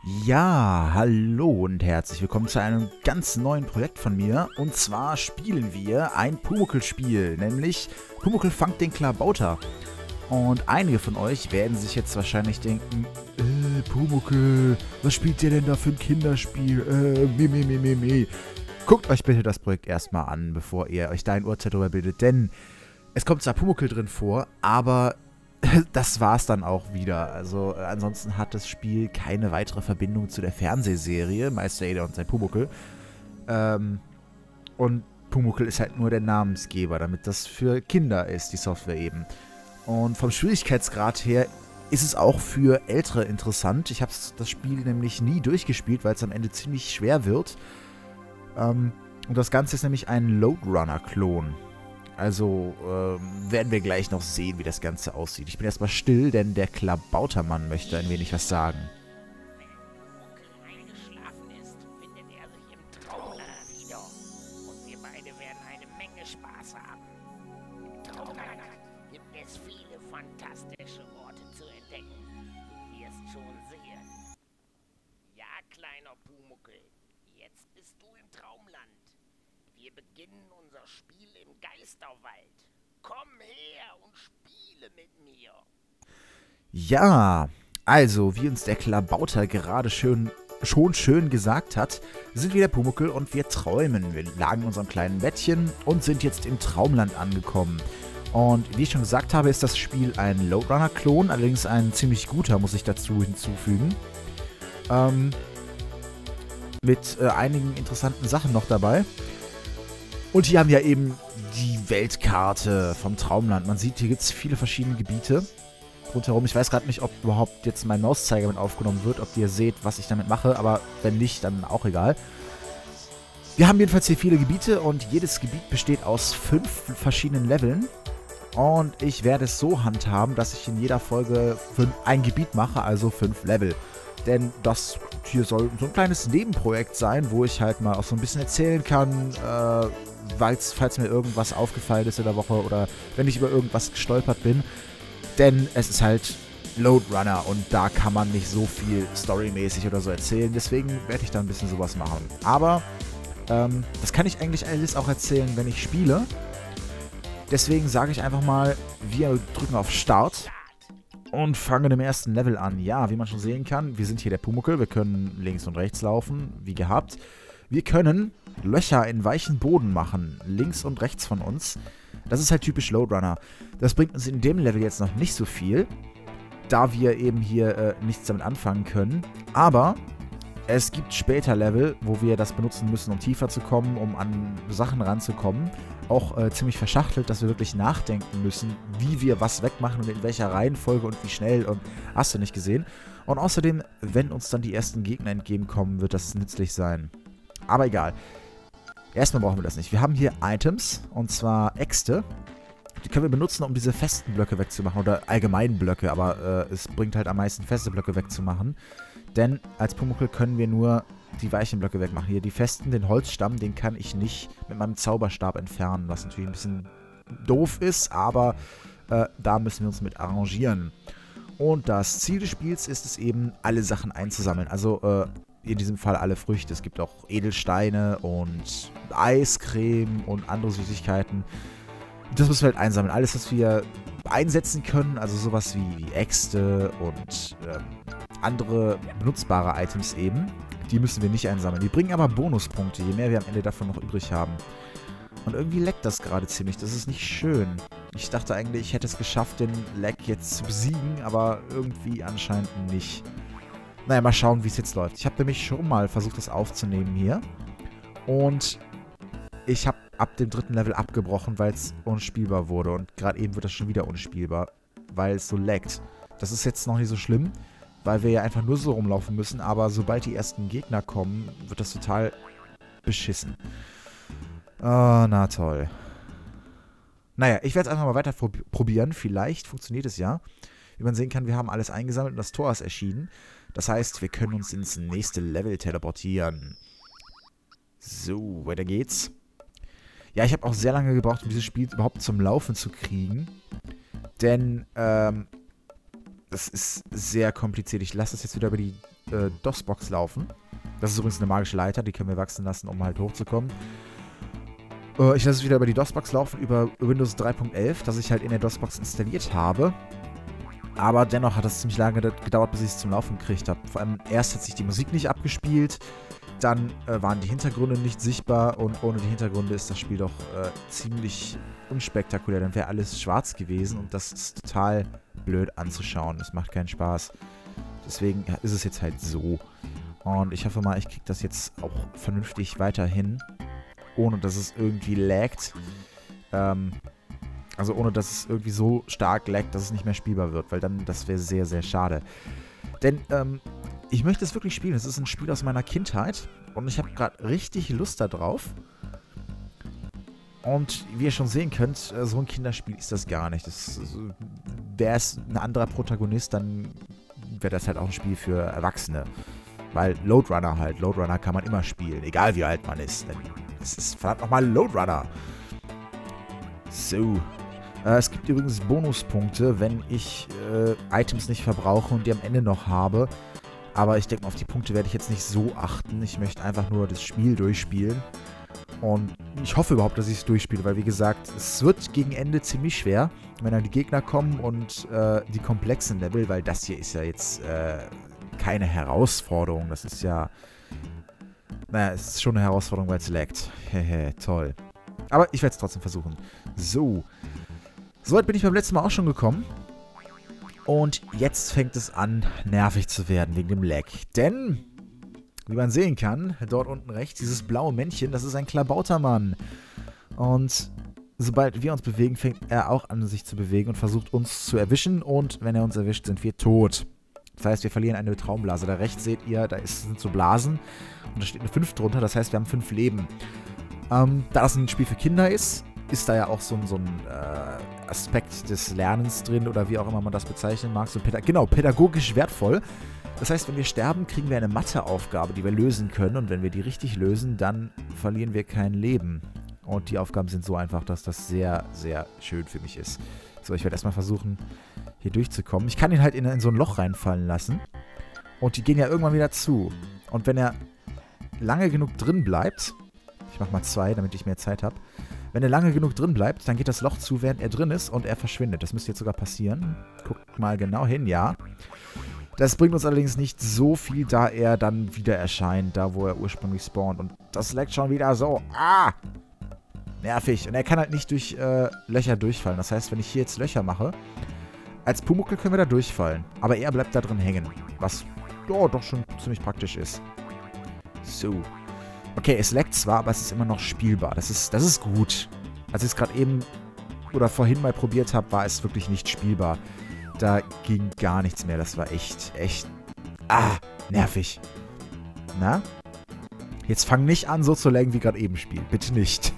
Ja, hallo und herzlich willkommen zu einem ganz neuen Projekt von mir. Und zwar spielen wir ein Pumuckl-Spiel, nämlich Pumuckl fangt den Klabauter. Und einige von euch werden sich jetzt wahrscheinlich denken, Pumuckl, was spielt ihr denn da für ein Kinderspiel? Me. Guckt euch bitte das Projekt erstmal an, bevor ihr euch da ein Urteil darüber bildet, denn es kommt zwar Pumuckl drin vor, aber das war's dann auch wieder. Also ansonsten hat das Spiel keine weitere Verbindung zu der Fernsehserie Meister Eder und sein Pumuckl. Und Pumuckl ist halt nur der Namensgeber, damit das für Kinder ist, die Software eben. Und vom Schwierigkeitsgrad her ist es auch für Ältere interessant. Ich habe das Spiel nämlich nie durchgespielt, weil es am Ende ziemlich schwer wird. Und das Ganze ist nämlich ein Loadrunner-Klon. Also werden wir gleich noch sehen, wie das Ganze aussieht. Ich bin erstmal still, denn der Klabautermann möchte ein wenig was sagen. Wenn eingeschlafen ist, findet er sich im Traumland wieder. Und wir beide werden eine Menge Spaß haben. Im Traumland gibt es viele fantastische Orte zu entdecken. Du wirst schon sehen. Ja, kleiner Pumuckl, jetzt bist du im Traumland. Wir beginnen unser Spiel im Geisterwald. Komm her und spiele mit mir. Ja, also, wie uns der Klabauter gerade schon schön gesagt hat, sind wir der Pumuckl und wir träumen. Wir lagen in unserem kleinen Bettchen und sind jetzt im Traumland angekommen. Und wie ich schon gesagt habe, ist das Spiel ein Loadrunner-Klon, allerdings ein ziemlich guter, muss ich dazu hinzufügen. Mit einigen interessanten Sachen noch dabei. Und hier haben wir eben die Weltkarte vom Traumland. Man sieht, hier gibt es viele verschiedene Gebiete rundherum. Ich weiß gerade nicht, ob überhaupt jetzt mein Mauszeiger mit aufgenommen wird, ob ihr seht, was ich damit mache, aber wenn nicht, dann auch egal. Wir haben jedenfalls hier viele Gebiete und jedes Gebiet besteht aus 5 verschiedenen Leveln. Und ich werde es so handhaben, dass ich in jeder Folge ein Gebiet mache, also 5 Level. Denn das hier soll so ein kleines Nebenprojekt sein, wo ich halt mal auch so ein bisschen erzählen kann, falls mir irgendwas aufgefallen ist in der Woche oder wenn ich über irgendwas gestolpert bin. Denn es ist halt Loadrunner und da kann man nicht so viel storymäßig oder so erzählen. Deswegen werde ich da ein bisschen sowas machen. Aber das kann ich eigentlich alles auch erzählen, wenn ich spiele. Deswegen sage ich einfach mal, wir drücken auf Start und fangen im ersten Level an. Ja, wie man schon sehen kann, wir sind hier der Pumuckl. Wir können links und rechts laufen, wie gehabt. Wir können Löcher in weichen Boden machen, links und rechts von uns. Das ist halt typisch Loadrunner. Das bringt uns in dem Level jetzt noch nicht so viel, da wir eben hier nichts damit anfangen können. Aber es gibt später Level, wo wir das benutzen müssen, um tiefer zu kommen, um an Sachen ranzukommen. Auch ziemlich verschachtelt, dass wir wirklich nachdenken müssen, wie wir was wegmachen und in welcher Reihenfolge und wie schnell und hast du nicht gesehen. Und außerdem, wenn uns dann die ersten Gegner entgegenkommen, wird das nützlich sein. Aber egal. Erstmal brauchen wir das nicht. Wir haben hier Items, und zwar Äxte. Die können wir benutzen, um diese festen Blöcke wegzumachen oder allgemeinen Blöcke, aber es bringt halt am meisten feste Blöcke wegzumachen. Denn als Pumuckl können wir nur die weichen Blöcke wegmachen. Hier die festen, den Holzstamm, den kann ich nicht mit meinem Zauberstab entfernen, was natürlich ein bisschen doof ist, aber da müssen wir uns mit arrangieren. Und das Ziel des Spiels ist es eben, alle Sachen einzusammeln. Also in diesem Fall alle Früchte. Es gibt auch Edelsteine und Eiscreme und andere Süßigkeiten. Das müssen wir halt einsammeln. Alles, was wir einsetzen können, also sowas wie Äxte und andere benutzbare Items eben, die müssen wir nicht einsammeln. Die bringen aber Bonuspunkte, je mehr wir am Ende davon noch übrig haben. Und irgendwie leckt das gerade ziemlich. Das ist nicht schön. Ich dachte eigentlich, ich hätte es geschafft, den Lag jetzt zu besiegen, aber irgendwie anscheinend nicht. Naja, mal schauen, wie es jetzt läuft. Ich habe nämlich schon mal versucht, das aufzunehmen hier. Und ich habe ab dem 3. Level abgebrochen, weil es unspielbar wurde. Und gerade eben wird das schon wieder unspielbar, weil es so laggt. Das ist jetzt noch nicht so schlimm, weil wir ja einfach nur so rumlaufen müssen. Aber sobald die ersten Gegner kommen, wird das total beschissen. Oh, na toll. Naja, ich werde es einfach mal weiter probieren. Vielleicht funktioniert es ja. Wie man sehen kann, wir haben alles eingesammelt und das Tor ist erschienen. Das heißt, wir können uns ins nächste Level teleportieren. So, weiter geht's. Ja, ich habe auch sehr lange gebraucht, um dieses Spiel überhaupt zum Laufen zu kriegen. Denn Das ist sehr kompliziert. Ich lasse das jetzt wieder über die DOS-Box laufen. Das ist übrigens eine magische Leiter, die können wir wachsen lassen, um halt hochzukommen. Ich lasse es wieder über die DOS-Box laufen, über Windows 3.11, das ich halt in der DOS-Box installiert habe. Aber dennoch hat das ziemlich lange gedauert, bis ich es zum Laufen gekriegt habe. Vor allem erst hat sich die Musik nicht abgespielt, dann waren die Hintergründe nicht sichtbar und ohne die Hintergründe ist das Spiel doch ziemlich unspektakulär. Dann wäre alles schwarz gewesen und das ist total blöd anzuschauen. Es macht keinen Spaß. Deswegen ist es jetzt halt so. Und ich hoffe mal, ich kriege das jetzt auch vernünftig weiterhin, ohne dass es irgendwie laggt. Also ohne dass es irgendwie so stark laggt, dass es nicht mehr spielbar wird, weil dann, das wäre sehr, sehr schade. Denn ich möchte es wirklich spielen. Es ist ein Spiel aus meiner Kindheit und ich habe gerade richtig Lust da drauf. Und wie ihr schon sehen könnt, so ein Kinderspiel ist das gar nicht. Wäre es ein anderer Protagonist, dann wäre das halt auch ein Spiel für Erwachsene. Weil Loadrunner halt. Loadrunner kann man immer spielen, egal wie alt man ist. Denn es ist verdammt nochmal Loadrunner. So. Es gibt übrigens Bonuspunkte, wenn ich Items nicht verbrauche und die am Ende noch habe. Aber ich denke mal, auf die Punkte werde ich jetzt nicht so achten. Ich möchte einfach nur das Spiel durchspielen. Und ich hoffe überhaupt, dass ich es durchspiele, weil wie gesagt, es wird gegen Ende ziemlich schwer, wenn dann die Gegner kommen und die komplexen Level, weil das hier ist ja jetzt keine Herausforderung. Das ist ja, naja, es ist schon eine Herausforderung, weil es laggt. Hehe, toll. Aber ich werde es trotzdem versuchen. So. Soweit bin ich beim letzten Mal auch schon gekommen. Und jetzt fängt es an, nervig zu werden wegen dem Lag. Denn, wie man sehen kann, dort unten rechts, dieses blaue Männchen, das ist ein Klabautermann. Und sobald wir uns bewegen, fängt er auch an, sich zu bewegen und versucht uns zu erwischen. Und wenn er uns erwischt, sind wir tot. Das heißt, wir verlieren eine Traumblase. Da rechts seht ihr, da sind so Blasen. Und da steht eine 5 drunter, das heißt, wir haben 5 Leben. Da das ein Spiel für Kinder ist da ja auch so ein Aspekt des Lernens drin oder wie auch immer man das bezeichnen mag. So pädagogisch wertvoll. Das heißt, wenn wir sterben, kriegen wir eine Matheaufgabe, die wir lösen können. Und wenn wir die richtig lösen, dann verlieren wir kein Leben. Und die Aufgaben sind so einfach, dass das sehr, sehr schön für mich ist. So, ich werde erstmal versuchen, hier durchzukommen. Ich kann ihn halt in so ein Loch reinfallen lassen. Und die gehen ja irgendwann wieder zu. Und wenn er lange genug drin bleibt, ich mache mal 2, damit ich mehr Zeit habe. Wenn er lange genug drin bleibt, dann geht das Loch zu, während er drin ist und er verschwindet. Das müsste jetzt sogar passieren. Guckt mal genau hin, ja. Das bringt uns allerdings nicht so viel, da er dann wieder erscheint, da wo er ursprünglich spawnt. Und das laggt schon wieder so. Ah! Nervig. Und er kann halt nicht durch Löcher durchfallen. Das heißt, wenn ich hier jetzt Löcher mache, als Pumuckl können wir da durchfallen. Aber er bleibt da drin hängen. Was doch schon ziemlich praktisch ist. So. Okay, es laggt zwar, aber es ist immer noch spielbar. Das ist gut. Als ich es gerade eben oder vorhin mal probiert habe, war es wirklich nicht spielbar. Da ging gar nichts mehr. Das war echt nervig. Na? Jetzt fang nicht an, so zu laggen wie gerade eben Spiel. Bitte nicht.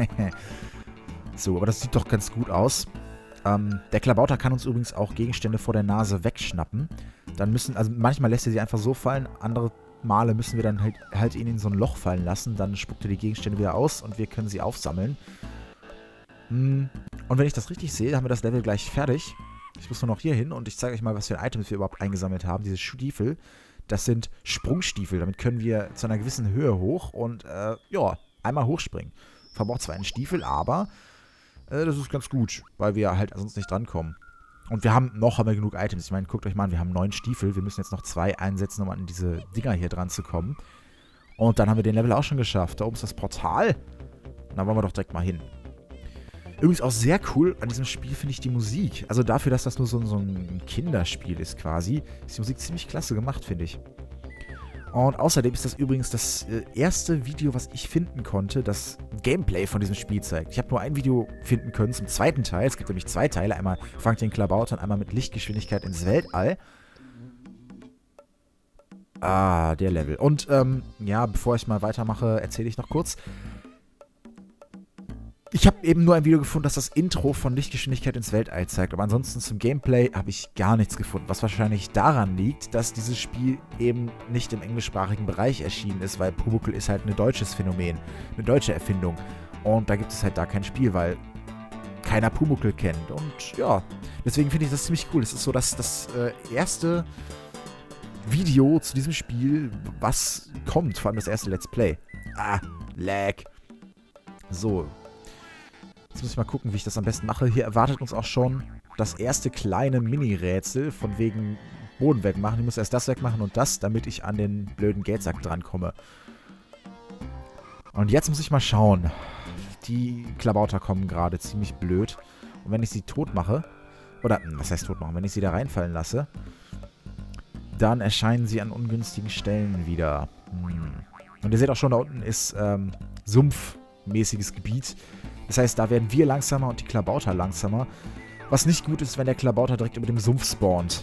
So, aber das sieht doch ganz gut aus. Der Klabauter kann uns übrigens auch Gegenstände vor der Nase wegschnappen. Also manchmal lässt er sie einfach so fallen, andere Male müssen wir dann halt ihn in so ein Loch fallen lassen. Dann spuckt er die Gegenstände wieder aus und wir können sie aufsammeln. Und wenn ich das richtig sehe, haben wir das Level gleich fertig. Ich muss nur noch hier hin und ich zeige euch mal, was für ein Items wir überhaupt eingesammelt haben. Diese Stiefel, das sind Sprungstiefel. Damit können wir zu einer gewissen Höhe hoch und, einmal hochspringen. Verbraucht zwar einen Stiefel, aber das ist ganz gut, weil wir halt sonst nicht drankommen. Und wir haben genug Items. Ich meine, guckt euch mal an, wir haben 9 Stiefel. Wir müssen jetzt noch 2 einsetzen, um an diese Dinger hier dran zu kommen. Und dann haben wir den Level auch schon geschafft. Da oben ist das Portal. Da wollen wir doch direkt mal hin. Übrigens auch sehr cool an diesem Spiel finde ich die Musik. Also dafür, dass das nur so ein Kinderspiel ist quasi, ist die Musik ziemlich klasse gemacht, finde ich. Und außerdem ist das übrigens das erste Video, was ich finden konnte, das Gameplay von diesem Spiel zeigt. Ich habe nur ein Video finden können zum zweiten Teil. Es gibt nämlich 2 Teile. Einmal fangt den Klabauter und einmal mit Lichtgeschwindigkeit ins Weltall. Ah, der Level. Und, bevor ich mal weitermache, erzähle ich noch kurz. Ich habe eben nur ein Video gefunden, das das Intro von Lichtgeschwindigkeit ins Weltall zeigt. Aber ansonsten zum Gameplay habe ich gar nichts gefunden. Was wahrscheinlich daran liegt, dass dieses Spiel eben nicht im englischsprachigen Bereich erschienen ist, weil Pumuckl ist halt ein deutsches Phänomen, eine deutsche Erfindung. Und da gibt es halt da kein Spiel, weil keiner Pumuckl kennt. Und ja, deswegen finde ich das ziemlich cool. Das ist so das erste Video zu diesem Spiel, was kommt. Vor allem das erste Let's Play. Ah, Lag. So. Jetzt muss ich mal gucken, wie ich das am besten mache. Hier erwartet uns auch schon das erste kleine Mini-Rätsel von wegen Boden wegmachen. Ich muss erst das wegmachen und das, damit ich an den blöden Geldsack drankomme. Und jetzt muss ich mal schauen. Die Klabauter kommen gerade ziemlich blöd. Und wenn ich sie tot mache, oder, was heißt tot machen? Wenn ich sie da reinfallen lasse, dann erscheinen sie an ungünstigen Stellen wieder. Und ihr seht auch schon, da unten ist sumpfmäßiges Gebiet. Das heißt, da werden wir langsamer und die Klabauter langsamer. Was nicht gut ist, wenn der Klabauter direkt über dem Sumpf spawnt.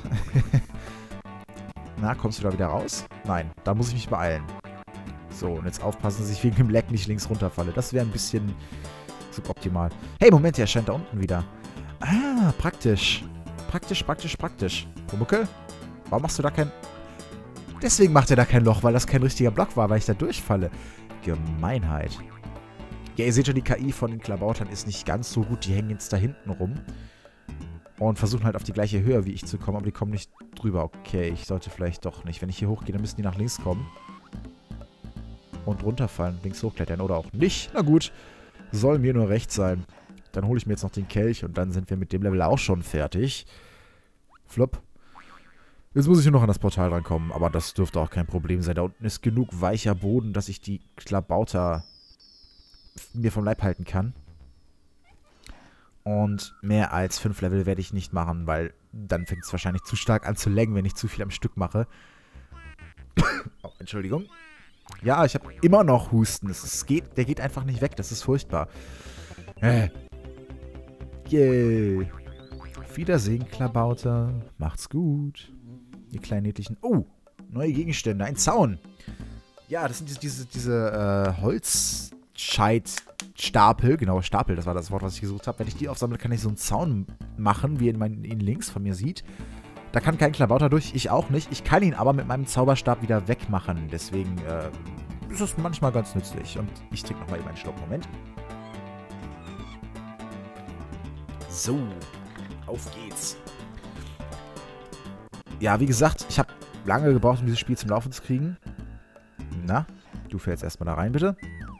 Na, kommst du da wieder raus? Nein, da muss ich mich beeilen. So, und jetzt aufpassen, dass ich wegen dem Leck nicht links runterfalle. Das wäre ein bisschen suboptimal. Hey, Moment, der erscheint da unten wieder. Ah, praktisch. Praktisch. Pumuckl, warum machst du da kein... Deswegen macht er da kein Loch, weil das kein richtiger Block war, weil ich da durchfalle. Gemeinheit. Ja, ihr seht schon, die KI von den Klabautern ist nicht ganz so gut. Die hängen jetzt da hinten rum. Und versuchen halt auf die gleiche Höhe wie ich zu kommen, aber die kommen nicht drüber. Okay, ich sollte vielleicht doch nicht. Wenn ich hier hochgehe, dann müssen die nach links kommen. Und runterfallen, links hochklettern oder auch nicht. Na gut, soll mir nur recht sein. Dann hole ich mir jetzt noch den Kelch und dann sind wir mit dem Level auch schon fertig. Flop. Jetzt muss ich nur noch an das Portal rankommen, aber das dürfte auch kein Problem sein. Da unten ist genug weicher Boden, dass ich die Klabauter mir vom Leib halten kann. Und mehr als 5 Level werde ich nicht machen, weil dann fängt es wahrscheinlich zu stark an zu laggen, wenn ich zu viel am Stück mache. Oh, Entschuldigung. Ja, ich habe immer noch Husten. Der geht einfach nicht weg. Das ist furchtbar. Yay. Auf Wiedersehen, Klabauter. Macht's gut. Ihr kleinen niedlichen... Oh, neue Gegenstände. Ein Zaun. Ja, das sind diese Holzscheitstapel. Genau, Stapel, das war das Wort, was ich gesucht habe. Wenn ich die aufsammle, kann ich so einen Zaun machen, wie ihr ihn links von mir sieht. Da kann kein Klabauter durch, ich auch nicht. Ich kann ihn aber mit meinem Zauberstab wieder wegmachen. Deswegen ist es manchmal ganz nützlich. Und ich trinke nochmal eben einen Schluck. Moment. So, auf geht's. Ja, wie gesagt, ich habe lange gebraucht, um dieses Spiel zum Laufen zu kriegen. Na, du fällst erstmal da rein, bitte.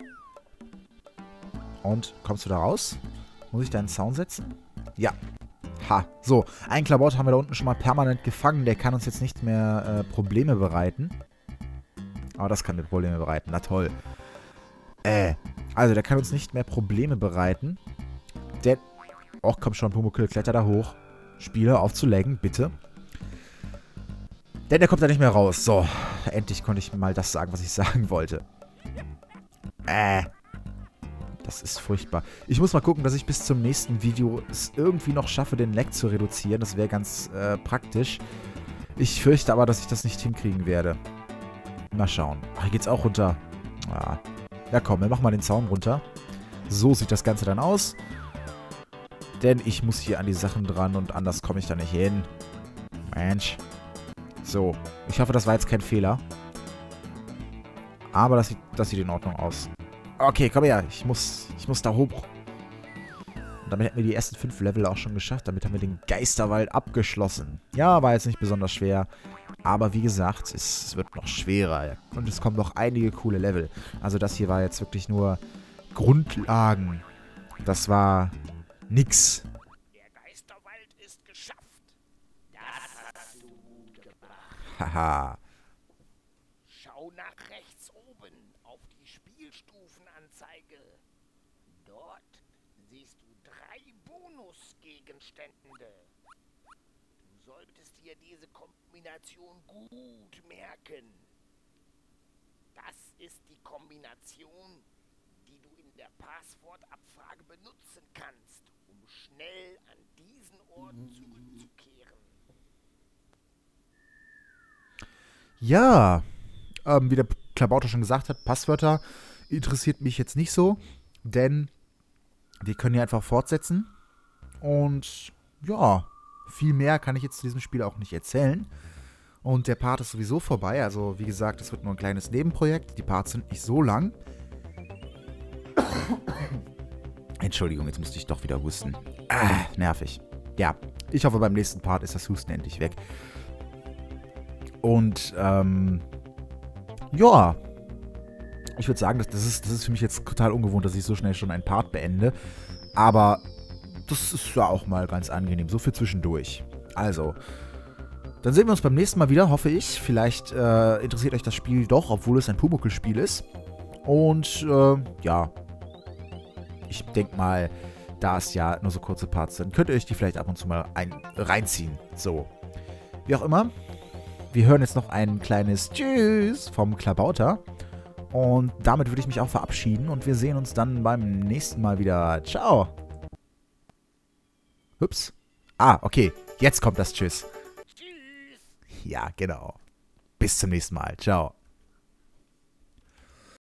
Und kommst du da raus? Muss ich da einen Sound setzen? Ja. Ha, so. Einen Klabauter haben wir da unten schon mal permanent gefangen. Der kann uns jetzt nicht mehr Probleme bereiten. Aber das kann mir Probleme bereiten. Na toll. Also, der kann uns nicht mehr Probleme bereiten. Der... Och, komm schon, Pumuckl, kletter da hoch. Spieler, auf zu laggen, bitte. Denn der kommt da nicht mehr raus. So, endlich konnte ich mal das sagen, was ich sagen wollte. Das ist furchtbar. Ich muss mal gucken, dass ich bis zum nächsten Video es irgendwie noch schaffe, den Lag zu reduzieren. Das wäre ganz praktisch. Ich fürchte aber, dass ich das nicht hinkriegen werde. Mal schauen. Ach, hier geht's auch runter. Ah. Ja komm, wir machen mal den Zaun runter. So sieht das Ganze dann aus. Denn ich muss hier an die Sachen dran und anders komme ich da nicht hin. Mensch. So. Ich hoffe, das war jetzt kein Fehler. Aber das sieht in Ordnung aus. Okay, komm her. Ich muss da hoch. Und damit hätten wir die ersten 5 Level auch schon geschafft. Damit haben wir den Geisterwald abgeschlossen. Ja, war jetzt nicht besonders schwer. Aber wie gesagt, es wird noch schwerer. Und es kommen noch einige coole Level. Also das hier war jetzt wirklich nur Grundlagen. Das war nix. Der Geisterwald ist geschafft. Das hast du gut gemacht. Haha. Schau nach rechts oben auf die Spielstufenanzeige. Dort siehst du 3 Bonusgegenstände. Du solltest dir diese Kombination gut merken. Das ist die Kombination, die du in der Passwortabfrage benutzen kannst, um schnell an diesen Ort zurückzukehren. Ja, wie der Klabauter schon gesagt hat, Passwörter interessiert mich jetzt nicht so, denn wir können hier einfach fortsetzen. Und ja, viel mehr kann ich jetzt zu diesem Spiel auch nicht erzählen. Und der Part ist sowieso vorbei, also wie gesagt, es wird nur ein kleines Nebenprojekt. Die Parts sind nicht so lang. Entschuldigung, jetzt musste ich doch wieder husten. Nervig. Ja, ich hoffe, beim nächsten Part ist das Husten endlich weg. Und, ja. Ich würde sagen, das ist für mich jetzt total ungewohnt, dass ich so schnell schon einen Part beende. Aber das ist ja auch mal ganz angenehm, so für zwischendurch. Also, dann sehen wir uns beim nächsten Mal wieder, hoffe ich. Vielleicht interessiert euch das Spiel doch, obwohl es ein Pumuckl-Spiel ist. Und, ja. Ich denke mal, da es ja nur so kurze Parts sind, könnt ihr euch die vielleicht ab und zu mal reinziehen. So. Wie auch immer. Wir hören jetzt noch ein kleines Tschüss vom Klabauter. Und damit würde ich mich auch verabschieden. Und wir sehen uns dann beim nächsten Mal wieder. Ciao. Ups. Okay. Jetzt kommt das Tschüss. Tschüss. Ja, genau. Bis zum nächsten Mal. Ciao.